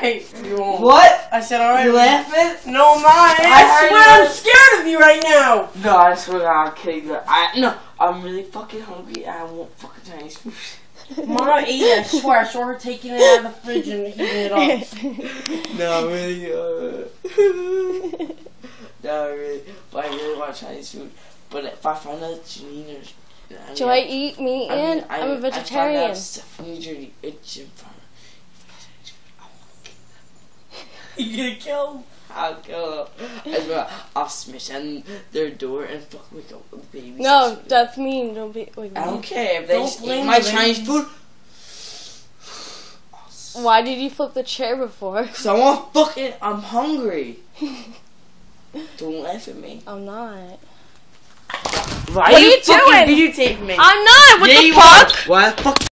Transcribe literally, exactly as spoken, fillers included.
alright. You won't. What? I said alright. You laughing? No, I'm not. I, I swear I'm scared of you right now. No, I swear to God, I'm kidding. I, no, I'm really fucking hungry and I want fucking Chinese food. Mama ate it, I swear. I saw her taking it out of the fridge and heating it up. No, really. Uh, no, really. But I really want Chinese food. But if I found out Janine or... I mean, Do I eat meat I mean, in? I, I'm a vegetarian. I found out Stephanie Journey it's in front of me. You gonna kill him? I'll kill them. I'll smash in their door and fuck wake up with babies. No, that's mean. Don't be like I mean. don't care if they Don't just eat blame my them. Chinese food. Why did you flip the chair before? Cause I want fucking. I'm hungry. Don't laugh at me. I'm not. Why What are you fucking doing? videotaping me? I'm not. What yeah, the you fuck? are. What? Fuck.